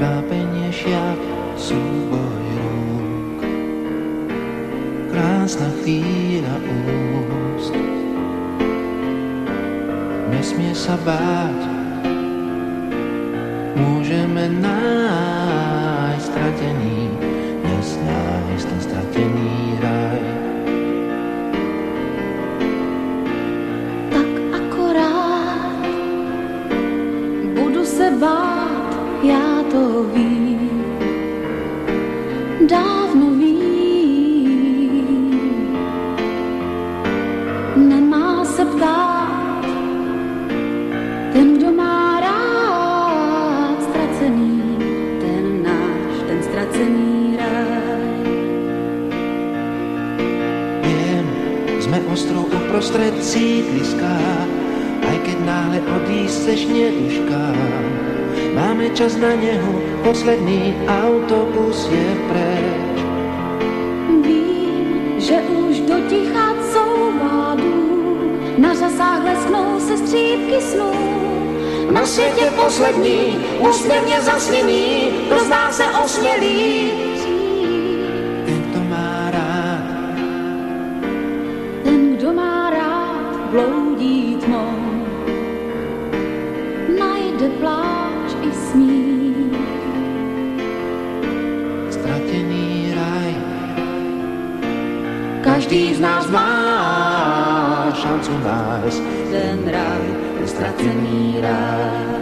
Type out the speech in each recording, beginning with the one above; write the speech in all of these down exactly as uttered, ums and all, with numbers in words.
trápenieš jak súboj rúk. Krásna chvíľa úst, nesmie sa báť, môžeme nájsť stratený, dnes nájsť ten stratený raj. Tak akorát budu se bát, já to vím, dávno vím, nemá se ptát ten, kdo má rád ztracený, ten náš, ten ztracený ráj. Viem, sme ostrov uprostred sídliska, aj keď náhle odísť seš neduškám. Máme čas na neho, posledný autobus je preč. Vím, že už do ticha couvádu, na řasách lesknou se střípky snů. Na světě poslední, úsměvně zasněný, kdo z nás se osmělí. Ten, kto má rád, ten, kdo má rád, bloudí tmou, najde pláč i smích. stratený raj. Každý z nás má šancu nájsť Ten raj, ten ztracený ráj.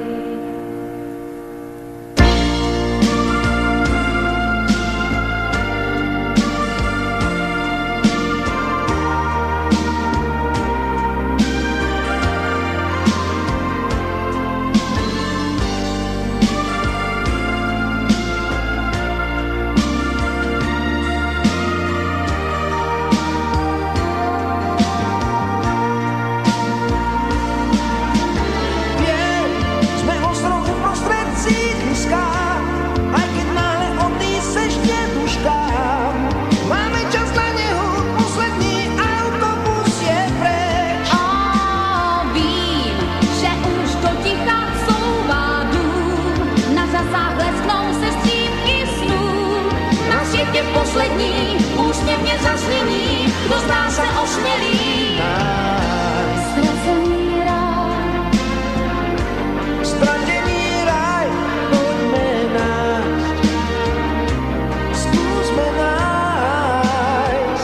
Poslední, úsměvně zasněný, kdo z nás se osmělí. Ztracený ráj, Stratený raj, poďme nájsť, skúsme nájsť.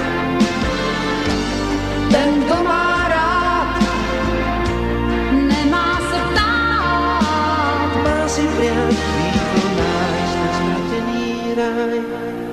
ten, kdo má rád, nemá se ptát. Má si priať rýchlo nájsť ten stratený raj.